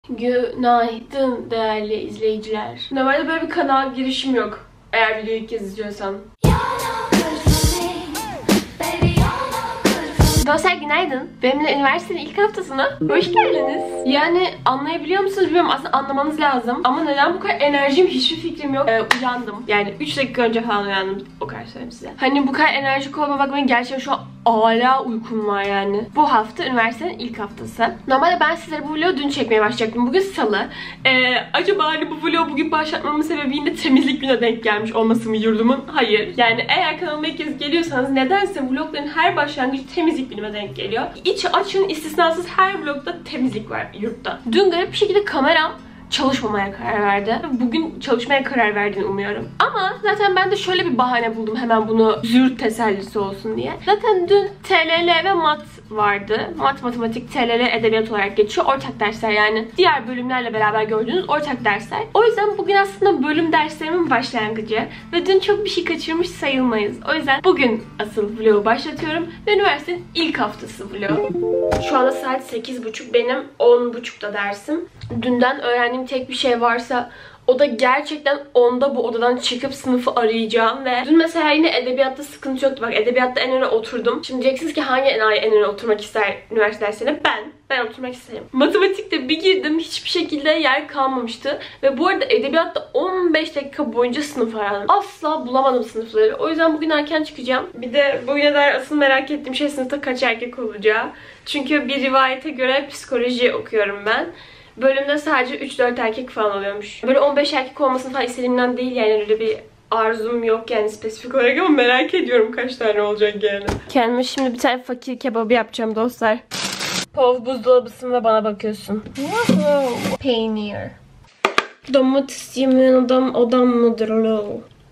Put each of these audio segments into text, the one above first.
Günaydın değerli izleyiciler. Normalde böyle bir kanal girişim yok. Eğer videoyu ilk kez izliyorsan. Dostlar günaydın. Benimle üniversitenin ilk haftasına hoş geldiniz. Yani anlayabiliyor musunuz bilmiyorum, aslında anlamanız lazım. Ama neden bu kadar enerjim hiçbir fikrim yok. Uyandım. Yani 3 dakika önce falan uyandım. O kadar söyleyeyim size. Hani bu kadar enerjik olma bakmayın, gerçekten şu an âlâ uykum var yani. Bu hafta üniversitenin ilk haftası. Normalde ben sizlere bu vlogu dün çekmeye başlayacaktım. Bugün salı. Acaba hani bu vlogu bugün başlatmamın sebebi yine temizlik gününe denk gelmiş olması mı yurdumun? Hayır. Yani eğer kanalıma ilk kez geliyorsanız nedense vlogların her başlangıcı temizlik günüme denk geliyor. İç açın istisnasız her vlogda temizlik var yurtta. Dün garip bir şekilde kameram çalışmamaya karar verdi. Bugün çalışmaya karar verdiğini umuyorum. Ama zaten ben de şöyle bir bahane buldum hemen bunu züğürt tesellisi olsun diye. Zaten dün TLL ve mat vardı. Matematik, TLL, edebiyat olarak geçiyor. Ortak dersler yani. Diğer bölümlerle beraber gördüğünüz ortak dersler. O yüzden bugün aslında bölüm derslerimin başlangıcı. Ve dün çok bir şey kaçırmış sayılmayız. O yüzden bugün asıl vlogu başlatıyorum. Ve üniversitenin ilk haftası vlogu. Şu anda saat 8.30. Benim 10.30'da dersim. Dünden öğrendiğim tek bir şey varsa o da gerçekten 10'da bu odadan çıkıp sınıfı arayacağım ve dün mesela yine edebiyatta sıkıntı yoktu. Bak edebiyatta en öne oturdum. Şimdi diyeceksiniz ki hangi enayi en öne oturmak ister üniversite derslerine? Ben oturmak isterim. Matematikte bir girdim, hiçbir şekilde yer kalmamıştı. Ve bu arada edebiyatta 15 dakika boyunca sınıf aradım. Asla bulamadım sınıfları. O yüzden bugün erken çıkacağım. Bir de bugüne dair asıl merak ettiğim şey sınıfta kaç erkek olacağı. Çünkü bir rivayete göre psikoloji okuyorum ben. Bölümde sadece 3-4 erkek falan oluyormuş. Böyle 15 erkek olmasını falan istediğimden değil yani, öyle bir arzum yok yani spesifik olarak, ama merak ediyorum kaç tane olacak yani. Kendime şimdi bir tane fakir kebabı yapacağım dostlar. Pov buzdolabısın ve bana bakıyorsun. Wow. Peynir. Domates yemeyen adam mıdır lo?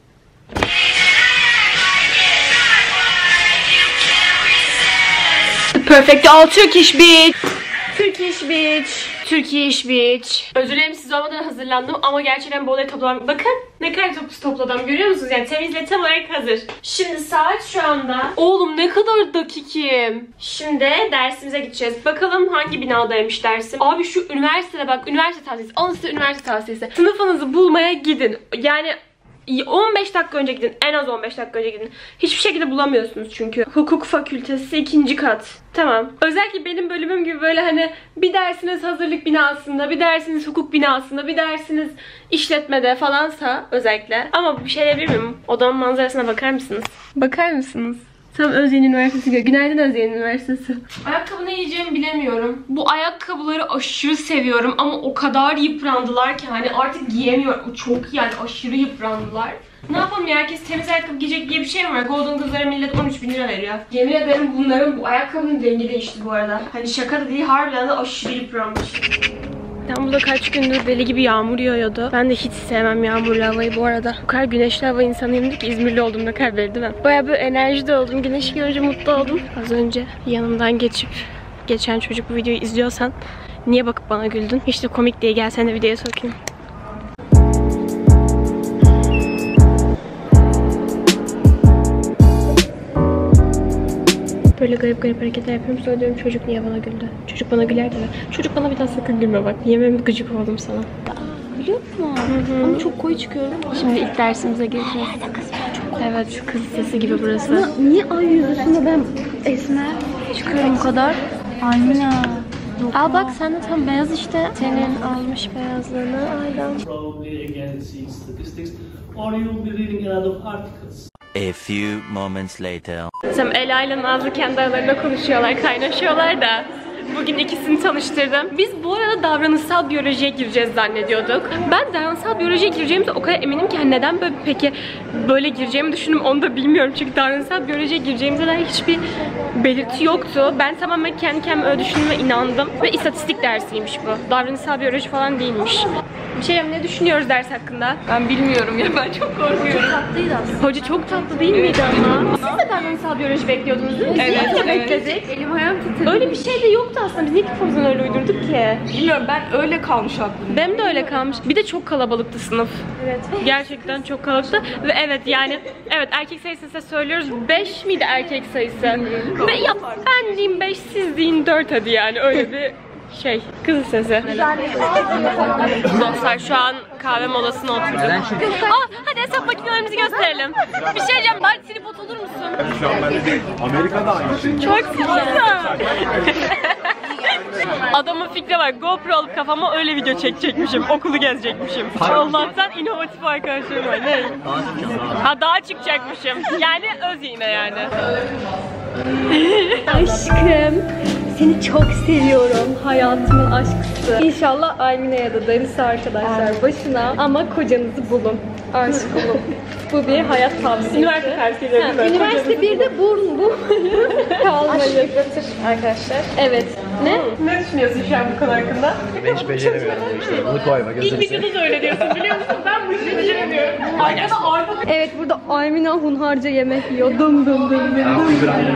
Perfect all Turkish bitch. Turkish bitch. Turkish bitch. Özür dilerim, siz olmadan hazırlandım ama gerçekten bu odayı topladım. Bakın ne kadar topladım, görüyor musunuz? Yani temizle tam olarak hazır. Şimdi saat şu anda. Oğlum ne kadar dakikim. Şimdi dersimize gideceğiz. Bakalım hangi binadaymış dersim. Abi şu üniversitede bak, üniversite tavsiyesi. Alın size üniversite tavsiyesi. Sınıfınızı bulmaya gidin. Yani 15 dakika önce gidin. En az 15 dakika önce gidin. Hiçbir şekilde bulamıyorsunuz çünkü. Hukuk fakültesi 2. kat. Tamam. Özellikle benim bölümüm gibi böyle hani bir dersiniz hazırlık binasında, bir dersiniz hukuk binasında, bir dersiniz işletmede falansa özellikle. Ama bir şey diyebilir miyim? Odamın manzarasına bakar mısınız? Bakar mısınız? Tam Özyeğin Üniversitesi gibi. Günaydın Özyeğin Üniversitesi. Ayakkabı ne yiyeceğimi bilemiyorum. Bu ayakkabıları aşırı seviyorum ama o kadar yıprandılar ki hani artık giyemiyorum. Çok yani aşırı yıprandılar. Ne yapalım ya, herkes temiz ayakkabı giyecek diye bir şey mi var? Golden kızlara millet 13.000 lira veriyor. Yemin ederim bu ayakkabının rengi değişti bu arada. Hani şaka da değil, harbiden de aşırı yıpranmış. İstanbul'da kaç gündür deli gibi yağmur yağıyordu. Ben de hiç sevmem yağmurlu havayı bu arada. Bu kadar güneşli hava insanıyım ki İzmirli olduğumda kadar belli değil mi? Bayağı böyle enerjide oldum. Güneşi görünce mutlu oldum. Az önce yanımdan geçen çocuk bu videoyu izliyorsan niye bakıp bana güldün? Hiç de komik diye, gel sen de videoya sokayım. Böyle garip hareketler yapıyorum. Sonra diyorum çocuk niye bana güldü? Çocuk bana güler de. Çocuk bana bir daha sakın gülme bak. Yemeğimi gıcık oldum sana. Biliyor musun? Ama çok koyu çıkıyor. Şimdi ilk dersimize gireceğiz. Evet, şu kız sesi gibi burası. Ama niye ay yüzüsünde ben esmer çıkıyorum bu kadar? Aynen. Al bak, sen de tam beyaz işte. Senin almış beyazlığını aydan. A few moments later. Sam Ela ile Nazlı kendi aralarında konuşuyorlar, kaynaşıyorlar da. Bugün ikisini tanıştırdım. Biz bu arada davranışsal biyolojiye gireceğiz zannediyorduk. Ben davranışsal biyolojiye gireceğimize o kadar eminim ki neden böyle gireceğimi düşündüm onu da bilmiyorum. Çünkü davranışsal biyolojiye gireceğimize dair hiçbir belirti yoktu. Ben tamamen kendi kendime öyle düşündüğüme inandım. Ve istatistik dersiymiş bu. Davranışsal biyoloji falan değilmiş. Bir şey ne düşünüyoruz ders hakkında? Ben bilmiyorum ya, ben çok korkuyorum. Çok tatlıydı aslında. Hoca çok tatlı değil miydi ama? Siz de davranışsal biyoloji bekliyordunuz değil mi? Evet, bekledik. Elim ayağım titredi. Öyle bir şey de yoktu aslında. Biz niye kafamızdan öyle uydurduk ki? Bilmiyorum, ben öyle kalmış aklımda. Benim de öyle kalmış. Bir de çok kalabalıktı sınıf. Evet. Gerçekten çok kalabalıktı. Ve evet yani, evet erkek sayısı size söylüyoruz. 5 miydi erkek sayısı? Ve ya ben diyeyim 5, siz deyin 4 hadi yani. Öyle bir Kız sesi. Dostlar şu an kahve molasına oturduk. Hadi hesap makinelerimizi gösterelim. Bir şey diyeceğim, bari tripod olur musun? Şu an ben de Amerika'da aynı şey. Çok güzel. Adamın fikri var. GoPro alıp kafama öyle video çekecekmişim. Okulu gezecekmişim. Allah'tan inovatif arkadaşlarım var. Ne? Daha çıkacakmışım. Yani öz iğne yani. Aşkım, seni çok seviyorum. Hayatımın aşkısı. İnşallah Almine'ye de darısı arkadaşlar başına. Ama kocanızı bulun. Aşık olun. Bu bir hayat tavsiyesi. Üniversite tavsiyeleri değil mi? Üniversite 1'de bu kalmayı götür arkadaşlar. Evet. Ne düşünüyorsun şu an bu konu hakkında? Ben hiç beceremiyorum bu işleri. Bunu koyma İlk gözünü videoda da öyle diyorsun biliyor musun? Ben bu işi beceremiyorum. Arkada arka... Evet, burada Almina hunharca yemek yiyor. Dım dım dım dım.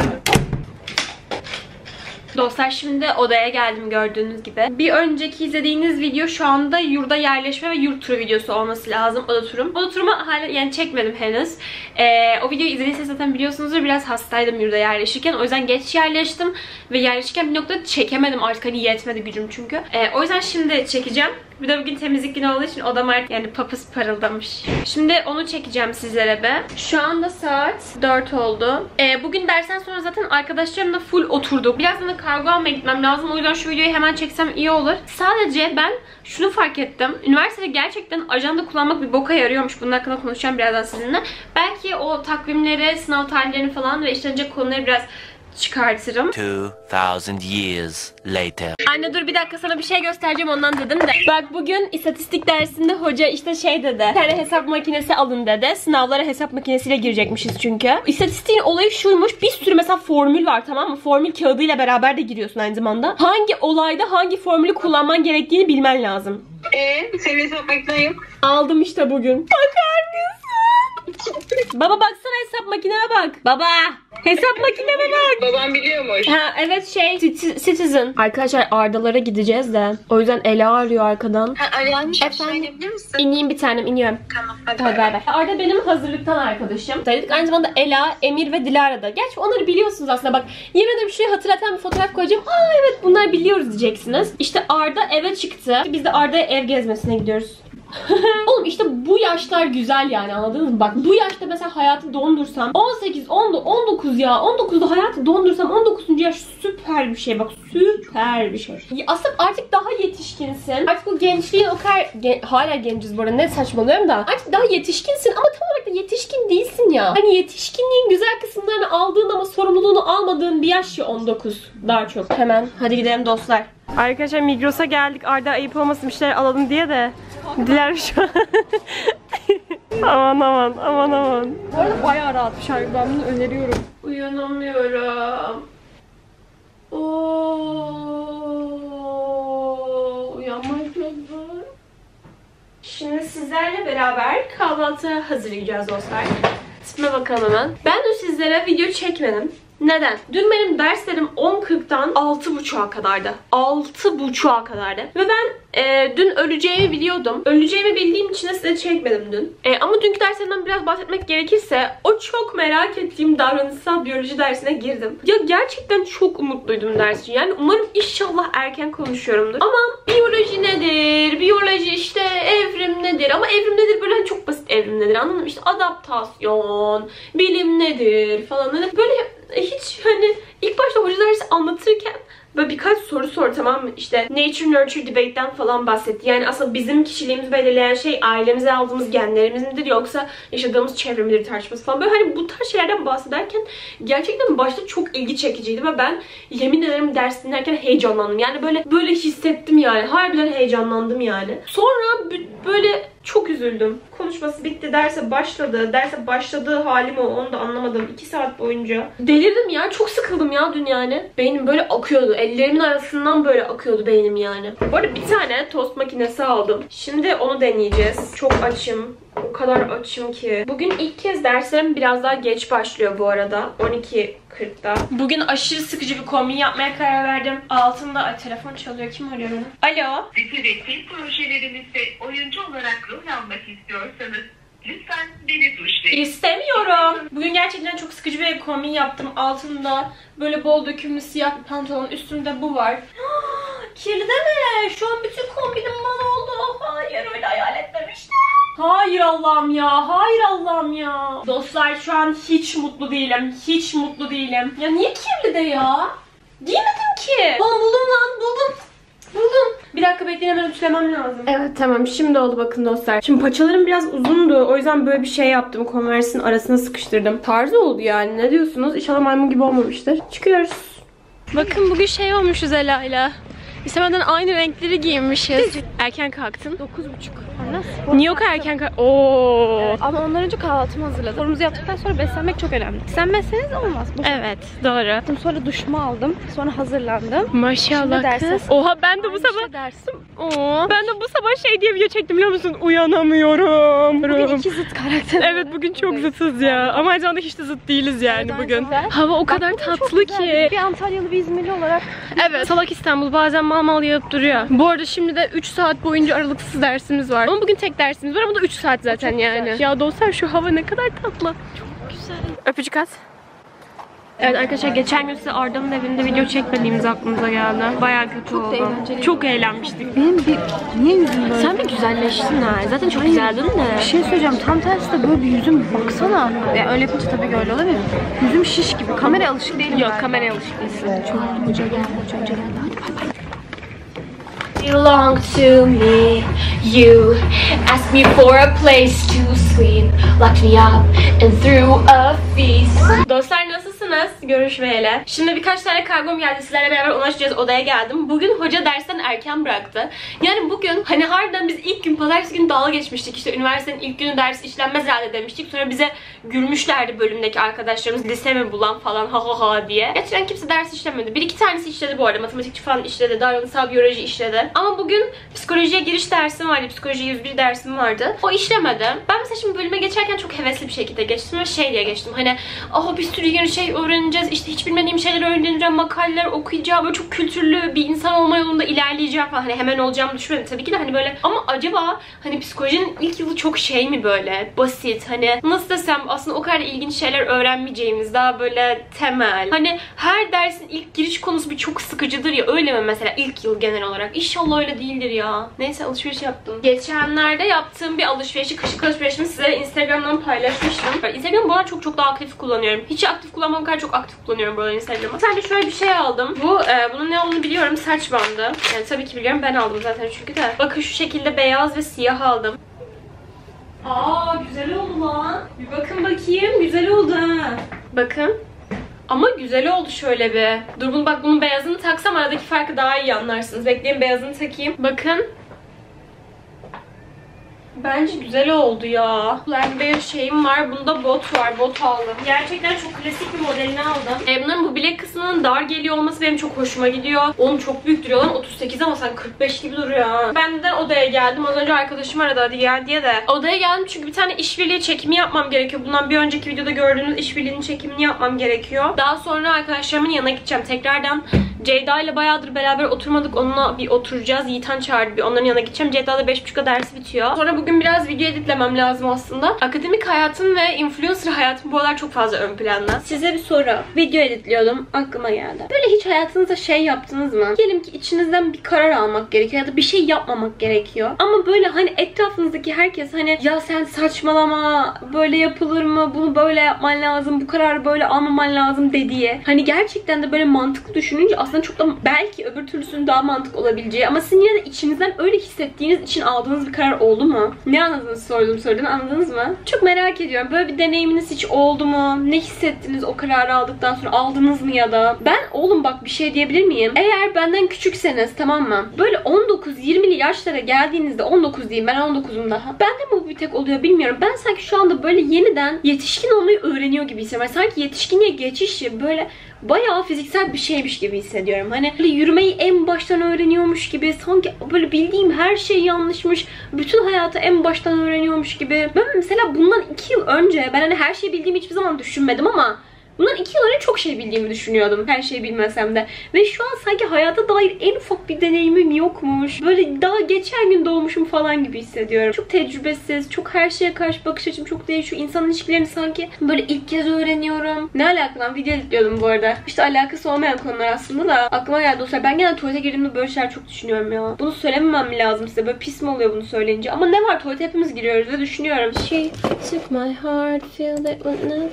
Dostlar şimdi odaya geldim gördüğünüz gibi. Bir önceki izlediğiniz video şu anda yurda yerleşme ve yurt turu videosu olması lazım. Oda turum. Oda turumu hala yani çekmedim henüz. O videoyu izlediyseniz zaten biliyorsunuzdur. Biraz hastaydım yurda yerleşirken. O yüzden geç yerleştim. Ve yerleşirken bir noktada çekemedim. Artık hani yetmedi gücüm çünkü. O yüzden şimdi çekeceğim. Bir de bugün temizlik günü olduğu için odam artık yani papız parıldamış. Şimdi onu çekeceğim sizlere be. Şu anda saat 4 oldu. Bugün dersten sonra zaten arkadaşlarımla full oturduk. Birazdan da kargo almaya gitmem lazım. O yüzden şu videoyu hemen çeksem iyi olur. Sadece ben şunu fark ettim. Üniversitede gerçekten ajanda kullanmak bir boka yarıyormuş. Bunun hakkında konuşacağım birazdan sizinle. Belki o takvimleri, sınav tarihlerini falan ve işlenecek konuları biraz çıkartırım. 2000 years later. Anne dur bir dakika, sana bir şey göstereceğim ondan dedim de. Bak bugün istatistik dersinde hoca işte şey dedi. Bir tane hesap makinesi alın dedi. Sınavlara hesap makinesiyle girecekmişiz çünkü. İstatistiğin olayı şuymuş. Bir sürü mesela formül var, tamam mı? Formül kağıdıyla beraber de giriyorsun aynı zamanda. Hangi olayda hangi formülü kullanman gerektiğini bilmen lazım. Senin hesap makinen yok. Aldım işte bugün. Bakar mısın? Baba baksana hesap makineme bak. Baba hesap makineme bak. Babam biliyormuş. Ha evet Citizen. Arkadaşlar Ardalara gideceğiz de. O yüzden Ela arıyor arkadan. Arayanmış. Efendim? Söyleyebilir misin? İneyim bir tanem, iniyorum. Tamam. Hadi bay bay. Arda benim hazırlıktan arkadaşım. Saydık aynı zamanda Ela, Emir ve Dilara'da. Gerçi onları biliyorsunuz aslında bak. Yemin ederim şuraya hatırlatan bir fotoğraf koyacağım. Aa evet bunlar biliyoruz diyeceksiniz. İşte Arda eve çıktı. Biz de Arda'ya ev gezmesine gidiyoruz. Oğlum işte bu yaşlar güzel yani, anladınız mı? Bak bu yaşta mesela hayatı dondursam 18, 19 ya. 19'da hayatı dondursam 19. yaş süper bir şey, bak süper bir şey. Aslında artık daha yetişkinsin. Artık o gençliğin o kadar hala genciz bu arada, ne saçmalıyorum da. Artık daha yetişkinsin ama tam olarak da yetişkin değilsin ya. Hani yetişkinliğin güzel kısımlarını aldığın ama sorumluluğunu almadığın bir yaş ya 19 daha çok. Hemen hadi gidelim dostlar. Arkadaşlar Migros'a geldik. Arda ayıp olmasın bir şeyler alalım diye de. Diler şu an. aman. Bu arada bayağı rahat bir şarkı. Ben bunu öneriyorum. Uyanamıyorum. Uyanmak çok zor. Şimdi sizlerle beraber kahvaltı hazırlayacağız dostlar. Tipime bakalım hemen. Ben de sizlere video çekmedim. Neden? Dün benim derslerim 10.40'dan 6.30'a kadardı. 6.30'a kadardı. Ve ben dün öleceğimi biliyordum. Öleceğimi bildiğim için de size çekmedim dün. Ama dünkü derslerimden biraz bahsetmek gerekirse o çok merak ettiğim davranışsal biyoloji dersine girdim. Ya gerçekten çok umutluydum ders için. Yani umarım inşallah erken konuşuyorumdur. Ama biyoloji nedir? Biyoloji işte evrim nedir? Ama evrim nedir? Böyle hani çok basit evrim nedir? Anladın mı? İşte adaptasyon, bilim nedir falan. Böyle hiç hani ilk başta hoca dersi anlatırken böyle birkaç soru sor, tamam mı? İşte nature nurture debate'den falan bahsetti. Yani aslında bizim kişiliğimizi belirleyen şey ailemize aldığımız genlerimiz midir yoksa yaşadığımız çevre midir tartışması falan. Böyle hani bu tarz şeylerden bahsederken gerçekten başta çok ilgi çekiciydi ve ben yemin ederim ders dinlerken heyecanlandım. Yani böyle hissettim yani. Harbiden heyecanlandım yani. Sonra böyle çok üzüldüm. Konuşması bitti, derse başladı. Derse başladığı halimi onu da anlamadım. 2 saat boyunca. Delirdim ya. Çok sıkıldım ya dün yani. Beynim böyle akıyordu. Ellerimin arasından böyle akıyordu beynim yani. Bu arada bir tane tost makinesi aldım. Şimdi onu deneyeceğiz. Çok açım. O kadar açım ki. Bugün ilk kez derslerim biraz daha geç başlıyor bu arada. 12.40'da. Bugün aşırı sıkıcı bir kombin yapmaya karar verdim. Altında telefon çalıyor. Kim arıyor beni? Alo. Dizi ve film projelerimizde oyuncu olarak rol almak istiyorsanız lütfen beni tuşlayın. İstemiyorum. Bugün gerçekten çok sıkıcı bir kombin yaptım. Altında böyle bol dökümlü siyah bir pantolon. Üstümde bu var. Kirli deme. Şu an bütün kombinim mal oldu. Hayır, öyle hayal etmemiştim. Hayır Allah'ım ya. Hayır Allah'ım ya. Dostlar şu an hiç mutlu değilim. Hiç mutlu değilim. Ya niye kirli de ya? Giymedim ki. Buldum lan, buldum. Bir dakika bekleyin, hemen ütülemem lazım. Evet tamam, şimdi oldu bakın dostlar. Şimdi paçalarım biraz uzundu. O yüzden böyle bir şey yaptım. Converse'in arasına sıkıştırdım. Tarzı oldu yani. Ne diyorsunuz? İnşallah maymun gibi olmamıştır. Çıkıyoruz. Bakın bugün şey olmuşuz Ela'yla. İstemeden aynı renkleri giyinmişiz. Erken kalktın. 9.30. Niye o kadar erken kalktın? Oo. Evet. Ama ondan önce kahvaltımı hazırladım. Sporumuzu yaptıktan sonra beslenmek çok önemli. Beslenmezseniz olmaz. Evet, doğru. Sonra duşumu aldım. Sonra hazırlandım. Maşallah kız. Oha, ben de bu sabah dersim. ben de bu sabah şey diye video çektim biliyor musun? Uyanamıyorum. Bugün iki zıt karakter. Evet, bugün çok zıtız ya. Ama aynı zamanda hiç de zıt değiliz yani Evet, bugün. güzel. Hava o kadar tatlı ki. Bir Antalyalı, bir İzmirli olarak. Evet. Salak İstanbul bazen mal yağıp duruyor. Bu arada şimdi de 3 saat boyunca aralıksız dersimiz var. Ama bugün tek dersimiz var ama da 3 saat zaten çok yani. güzel. Ya dostlar şu hava ne kadar tatlı. Çok güzel. Öpücük at. Evet arkadaşlar, geçen gün size Arda'nın evinde video çekmediğimiz aklımıza geldi. Bayağı kötü oldu. Çok eğlenmiştik. Niye yüzüm böyle? Sen bir güzelleştin ha. Zaten çok güzeldin de. Bir şey söyleyeceğim. Tam tersi de böyle bir yüzüm baksana. Ya öyle yapınca tabii ki öyle olabilir. Yüzüm şiş gibi. Kameraya alışık değilim. Yok, ben. kameraya alışık değilsin. Çok Hoca geldi. Hadi bay bay. belong to me. You asked me for a place to sleep, locked me up and threw a feast. Dostlar nasılsınız? Görüşmeyeli. Şimdi birkaç tane kargom geldi. Sizlerle beraber ulaşacağız. Odaya geldim. Bugün hoca dersten erken bıraktı. Yani bugün hani harbiden biz ilk gün pazartesi günü dalga geçmiştik. İşte üniversitenin ilk günü ders işlenmez herhalde demiştik. Sonra bize gülmüşlerdi bölümdeki arkadaşlarımız. Lise mi bulan falan ha ha ha diye. Gerçekten kimse ders işlemedi. Bir iki tanesi işledi bu arada. Matematikçi falan işledi. Davranışsal biyoloji işledi. Ama bugün psikolojiye giriş dersim vardı. Psikoloji 101 dersim vardı. O işlemedi. Ben mesela şimdi bölüme geçerken çok hevesli bir şekilde geçtim ve şey diye geçtim. Hani bir sürü yeni şey öğreneceğiz. İşte hiç bilmediğim şeyler öğreneceğim. Makaleler okuyacağım. Böyle çok kültürlü bir insan olma yolunda ilerleyeceğim falan. Hani hemen olacağımı düşünmedim. Tabii ki de hani böyle ama acaba hani psikolojinin ilk yılı çok şey mi böyle? Basit. Hani nasıl desem aslında o kadar ilginç şeyler öğrenmeyeceğimiz daha böyle temel. Hani her dersin ilk giriş konusu bir çok sıkıcıdır ya. Öyle mi mesela ilk yıl genel olarak? İnşallah öyle değildir ya. Neyse alışveriş yaptım. Geçenlerde yaptığım bir alışverişi, kışlık alışverişimi size Instagram'dan paylaşmıştım. Instagram'ı bu arada çok daha aktif kullanıyorum. Hiç aktif kullanmam kadar çok aktif kullanıyorum bu arada Instagram'ı. Sadece şöyle bir şey aldım. Bunun ne olduğunu biliyorum. Saç bandı. Yani tabii ki biliyorum. Ben aldım zaten çünkü de. Bakın şu şekilde beyaz ve siyah aldım. Güzel oldu lan. Bir bakın bakayım. Güzel oldu ha. Bakın. Ama güzel oldu şöyle bir. Dur bunun beyazını taksam aradaki farkı daha iyi anlarsınız. Bekleyin beyazını takayım. Bakın. Bence güzel oldu ya. Bir şeyim var. Bunda bot var. Bot aldım. Gerçekten çok klasik bir modelini aldım. Bunların bu bilek kısmının dar geliyor olması benim çok hoşuma gidiyor. Oğlum çok büyük duruyor lan. 38 ama sen 45 gibi duruyor ha. Ben de odaya geldim. Az önce arkadaşım aradı hadi gel diye de. Odaya geldim çünkü bir tane işbirliği çekimi yapmam gerekiyor. Bundan bir önceki videoda gördüğünüz işbirliğinin çekimini yapmam gerekiyor. Daha sonra arkadaşlarımın yanına gideceğim. Tekrardan Ceyda ile bayağıdır beraber oturmadık. Onunla bir oturacağız. Yiğitan çağırdı. Bir onların yanına gideceğim. Ceyda'da 5.30'da dersi bitiyor. Sonra bugün biraz video editlemem lazım aslında. Akademik hayatım ve influencer hayatım bu aralar çok fazla ön planda. Size bir soru. Video editliyordum. Aklıma geldi. Böyle hiç hayatınızda şey yaptınız mı? Diyelim ki içinizden bir karar almak gerekiyor ya da bir şey yapmamak gerekiyor. Ama böyle hani etrafınızdaki herkes hani ya sen saçmalama, böyle yapılır mı? Bunu böyle yapman lazım. Bu kararı böyle almaman lazım dediği. Hani gerçekten de böyle mantıklı düşününce aslında çok da belki öbür türlüsünün daha mantıklı olabileceği ama sizin yine de içinizden öyle hissettiğiniz için aldığınız bir karar oldu mu? Ne anladınız sorduğum sorudan, anladınız mı? Çok merak ediyorum. Böyle bir deneyiminiz hiç oldu mu? Ne hissettiniz o kararı aldıktan sonra? Aldınız mı ya da? Ben oğlum bak bir şey diyebilir miyim? Eğer benden küçükseniz tamam mı? Böyle 19-20'li yaşlara geldiğinizde 19 diyeyim ben 19'um daha. Bende mi bu bir tek oluyor bilmiyorum. Ben sanki şu anda böyle yeniden yetişkin olmayı öğreniyor gibi hissediyorum. Sanki yetişkinliğe geçiş böyle bayağı fiziksel bir şeymiş gibi hissediyorum. Hani böyle yürümeyi en baştan öğreniyormuş gibi, sanki böyle bildiğim her şey yanlışmış, bütün hayatı en baştan öğreniyormuş gibi. Ben mesela bundan 2 yıl önce ben hani her şeyi bildiğimi hiçbir zaman düşünmedim ama Bundan 2 yıl önce çok şey bildiğimi düşünüyordum. Her şeyi bilmesem de. Ve şu an sanki hayata dair en ufak bir deneyimim yokmuş. Böyle daha geçen gün doğmuşum falan gibi hissediyorum. Çok tecrübesiz, çok her şeye karşı bakış açım çok değişiyor. İnsan ilişkilerini sanki böyle ilk kez öğreniyorum. Ne alaka lan? Video editliyordum bu arada. İşte alakası olmayan konular aslında da aklıma geldi o sefer. Ben genelde tuvalete girdiğimde böyle şeyler çok düşünüyorum ya. Bunu söylememem mi lazım size? Böyle pis mi oluyor bunu söyleyince? Ama ne var? Tuvalete hepimiz giriyoruz ve düşünüyorum. She took my heart, feel that witness.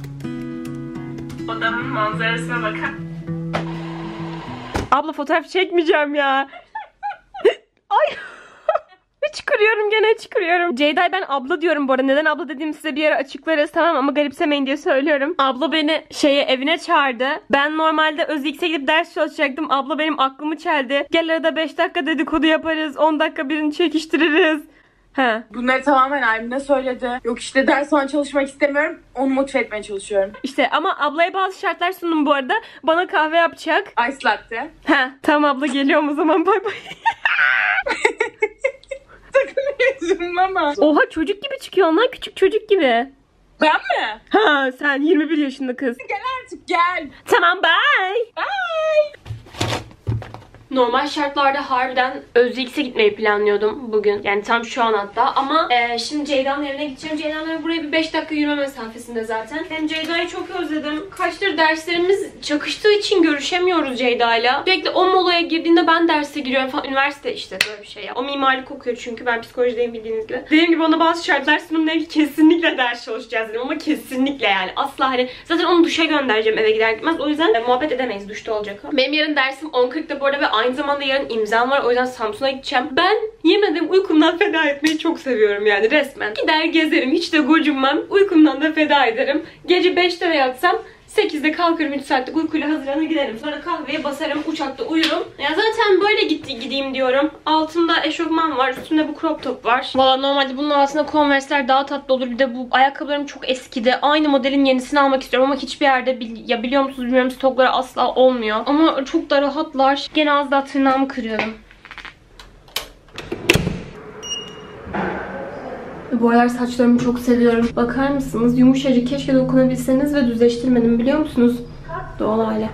Odamın manzarasına bakın. Abla fotoğraf çekmeyeceğim ya. Ay. Çıkarıyorum gene çıkarıyorum. Ceyda'ya ben abla diyorum bu arada. Neden abla dediğimi size bir ara açıklarız, tamam, ama garipsemeyin diye söylüyorum. Abla beni evine çağırdı. Ben normalde ÖzX'e gidip ders çalışacaktım. Abla benim aklımı çeldi. Gel arada 5 dakika dedikodu yaparız. 10 dakika birini çekiştiririz. He. Bunları tamamen Aymine söyledi. Yok işte ders sonra çalışmak istemiyorum. Onu motive etmeye çalışıyorum. İşte ama ablaya bazı şartlar sundum bu arada. Bana kahve yapacak. Ice latte. He. Tamam abla, geliyorum o zaman, bay bay. Ama. Oha, çocuk gibi çıkıyor onlar, küçük çocuk gibi. Ben mi? Ha, sen 21 yaşında kız. Gel artık gel. Tamam, bye. Bye. Normal şartlarda harbiden ÖzX'e gitmeyi planlıyordum bugün. Yani tam şu an hatta. Ama şimdi Ceyda'nın evine gideceğim. Ceyda'nın evi buraya bir 5 dakika yürüme mesafesinde zaten. Ben Ceyda'yı çok özledim. Kaçtır derslerimiz çakıştığı için görüşemiyoruz Ceyda'yla. Sürekli o molaya girdiğinde ben derse giriyorum falan. Üniversite işte böyle bir şey ya. O mimarlık okuyor çünkü ben psikolojideyim bildiğiniz gibi. Dediğim gibi ona bazı şartlar sunum dedim ki kesinlikle ders çalışacağız dedim. Ama kesinlikle yani. Asla hani. Zaten onu duşa göndereceğim eve gider gitmez. O yüzden muhabbet edemeyiz. Duşta olacak o. Benim yarın dersim 10.40'da bu arada ve aynı zamanda yarın imzam var. O yüzden Samsun'a gideceğim. Ben yemedim uykumdan feda etmeyi çok seviyorum yani resmen. Gider gezerim. Hiç de gocunmam. Uykumdan da feda ederim. Gece 5'te de yatsam 8'de kalkarım, 3 saatlik uykuyla hazırlanır giderim. Sonra kahveye basarım, uçakta uyurum. Ya zaten böyle gideyim diyorum. Altımda eşofman var, üstümde bu crop top var. Valla normalde bunun altında Converse'ler daha tatlı olur. Bir de bu ayakkabılarım çok eskidi. Aynı modelin yenisini almak istiyorum ama hiçbir yerde ya biliyor musunuz bilmiyorum, stokları asla olmuyor. Ama çok da rahatlar. Gene az daha tırnağımı kırıyorum. Bu aralar saçlarımı çok seviyorum. Bakar mısınız? Yumuşacık, keşke dokunabilseniz ve düzleştirmedim biliyor musunuz? Doğal hale.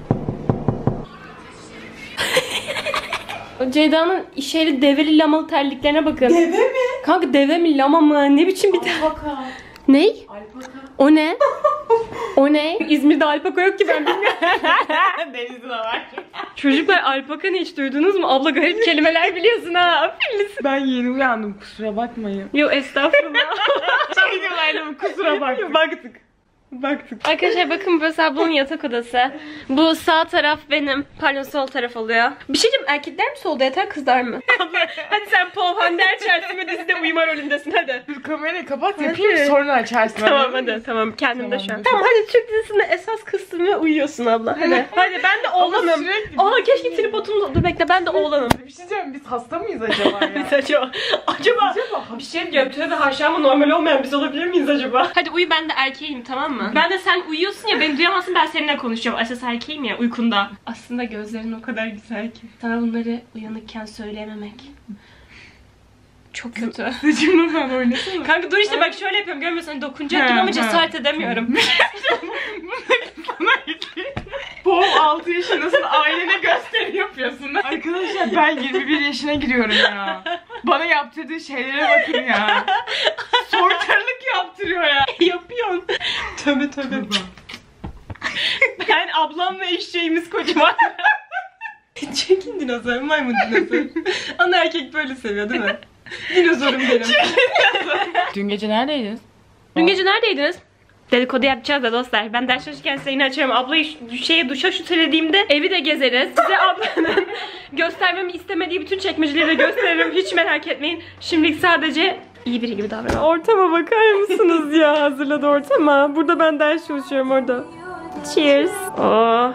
Ceyda'nın şeyli develi lamalı terliklerine bakın. Deve mi? Kanka deve mi lama mı? Ne biçim bir terlik? Alpaka. Ney? Alpaka. O ne? O ne? İzmir'de alpaka yok ki ben bilmiyorum. Denizde de var. Çocuklar alpaka ne hiç duydunuz mu? Abla garip kelimeler biliyorsun ha. Aferin. Ben yeni uyandım, kusura bakmayın. Yo estağfurullah. Şey diyorlar, kusura baktık. Baktık. Arkadaşlar bakın, burası ablamın yatak odası. Bu sağ taraf benim. Pardon, sol taraf oluyor. Bir şey diyeyim, erkekler mi solda yatar, kızlar mı? Hadi sen Paul Van Der Chelsea ve dizide uyuma rolündesin hadi. Dur kamerayı kapat, yapayım sonra açarsın. Tamam hadi, tamam kendim de şu an. Tamam, Tamam hadi, Türk dizisinde esas kıstın ve uyuyorsun abla. Hadi. Hadi ben de oğlanım. Aa keşke tripotum, dur bekle, ben de oğlanım. Bir şey diyeceğim, biz hasta mıyız acaba ya? Biz acaba bir şey diyeceğim, tövbe haşa ama normal olmayan biz olabilir miyiz acaba? Hadi uyu, ben de erkeğim tamam mı? Ben de sen uyuyorsun ya, beni duyamazsın, ben seninle konuşacağım. Esas erkeğim ya uykunda. Aslında gözlerin o kadar güzel ki. Sana bunları uyanıkken söyleyememek çok kötü. Saçımla ben oynasana. Kanka dur işte bak şöyle yapıyorum, görmüyorsun, hani dokunacak gibi ama cesaret edemiyorum. Pol 6 yaşındasın, ailene gösteri yapıyorsun. Arkadaşlar ben 21 yaşına giriyorum ya. Bana yaptırdığı şeylere bakın ya. Sortarlık yaptırıyor ya. Yapıyorsun. Tövbe. Ben ablamla eşeğimiz kocaman. Çekin dinozor, maymun dinozor. Ana erkek böyle seviyor değil mi? Dinozorum benim. Dün gece neredeydiniz? Dün gece neredeydiniz? Dedikodu yapacağız da dostlar. Ben ders çalışırken size yine açıyorum. Ablayı duşa şutelediğimde evi de gezeriz. Size ablanın göstermemi istemediği bütün çekmeceleri de gösteririm. Hiç merak etmeyin. Şimdilik sadece iyi biri gibi davranın. Ortama bakar mısınız ya? Hazırladı ortama. Burada ben ders çalışıyorum orada. Cheers. Oh.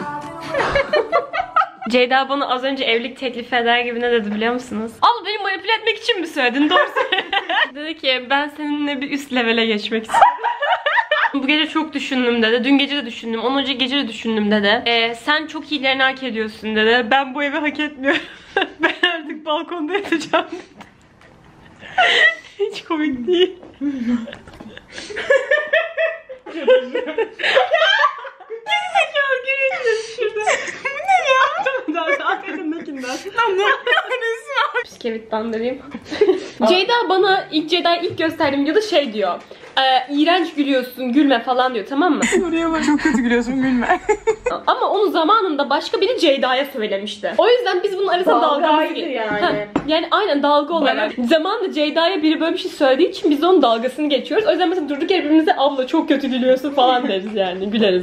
Ceyda bana az önce evlilik teklifi eder gibi ne dedi biliyor musunuz? Al beni manipüle etmek için mi söyledin? Doğru dedi ki ben seninle bir üst levele geçmek istiyorum. Bu gece çok düşündüm dedi. Dün gece de düşündüm. Ondan önce gece de düşündüm dedi. Sen çok iyilerini hak ediyorsun dedi. Ben bu evi hak etmiyorum. Ben artık balkonda yatacağım dedi. Hiç komik değil. çevitlandırayım. Ceyda bana Ceyda'yı ilk gösterdiğim videoda şey diyor. İğrenç gülüyorsun, gülme falan diyor, tamam mı? Oraya bak, çok kötü gülüyorsun, gülme. Ama onun zamanında başka biri Ceyda'ya söylemişti. O yüzden biz bunun arasında dalgamızı yani. Yani aynen dalga olarak. Zamanında Ceyda'ya biri böyle bir şey söylediği için biz onun dalgasını geçiyoruz. O yüzden mesela durduk yere birbirimize abla çok kötü gülüyorsun falan deriz yani. Güleriz.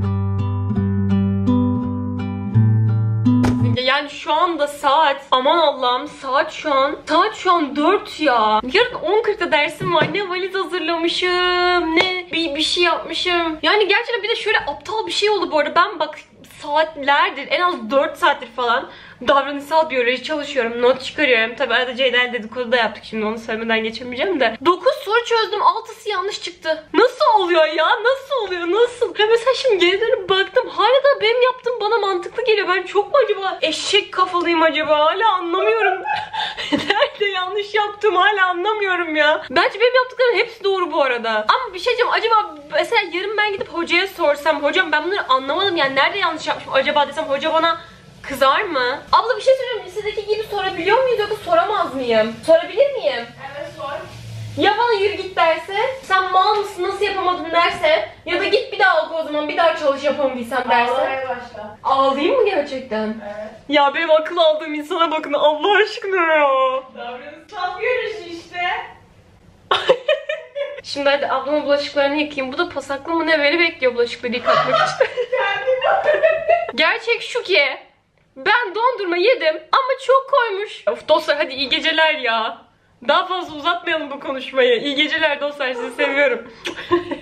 Yani şu anda saat, aman Allah'ım, saat şu an 4 ya. Yarın 10.40'da dersim var. Ne valiz hazırlamışım, ne bir şey yapmışım. Yani gerçekten bir de şöyle aptal bir şey oldu bu arada. Ben bak saatlerdir, en az 4 saattir falan davranışsal biyoloji çalışıyorum. Not çıkarıyorum. Tabii arada Ceyda'yla dedikodu da yaptık. Şimdi onu söylemeden geçemeyeceğim de. 9 soru çözdüm. 6'sı yanlış çıktı. Nasıl oluyor ya? Nasıl oluyor? Nasıl? Ya mesela şimdi geri dönüp baktım. Hala da benim yaptığım bana mantıklı geliyor. Ben çok mu acaba eşek kafalıyım acaba? Hala anlamıyorum. Nerede yanlış yaptım hala anlamıyorum ya. Bence benim yaptıklarım hepsi doğru bu arada. Ama bir şey diyeceğim. Acaba mesela yarın ben gidip hocaya sorsam. Hocam ben bunları anlamadım. Yani nerede yanlış yapmışım acaba desem. Hoca bana kızar mı? Abla bir şey söyleyeyim. Lisedeki gibi sorabiliyor muyuz yoksa soramaz mıyım? Sorabilir miyim? Evet sor. Ya bana yürü git derse, sen mal mısın, nasıl yapamadın derse, ya da git bir daha oku o zaman, bir daha çalış yapamadıysan derse. Ağlamaya başla. Ağlayayım mı gerçekten? Evet. Ya benim akıl aldığım insana bakın Allah aşkına ya. Davranışsal biyoloji işte. Şimdi hadi ablamın bulaşıklarını yıkayayım. Bu da pasaklı mı ne, beni bekliyor bulaşıkları yıkatmak için. Gerçek şu ki ben dondurma yedim ama çok koymuş. Of dostlar hadi iyi geceler ya. Daha fazla uzatmayalım bu konuşmayı. İyi geceler dostlar, sizi seviyorum.